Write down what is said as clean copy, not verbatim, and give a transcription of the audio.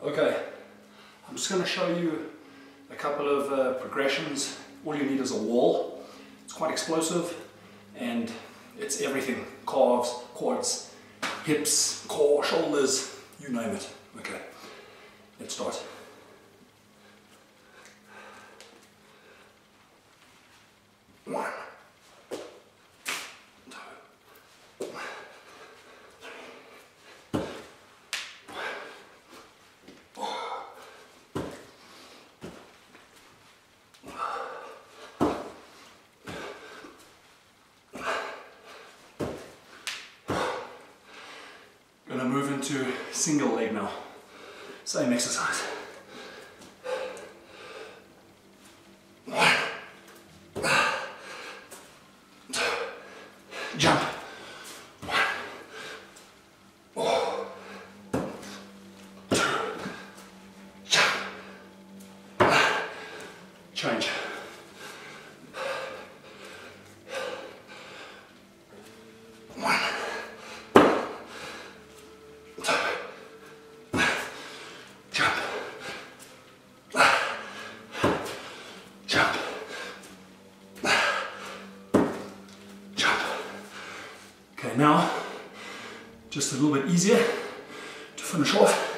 Okay, I'm just going to show you a couple of progressions. All you need is a wall. It's quite explosive and it's everything. Calves, quads, hips, core, shoulders, you name it. Okay, let's start. One, two, Gonna move into single leg now. Same exercise. One, two, jump. One, two, jump. Change. One. Okay, now just a little bit easier to finish off.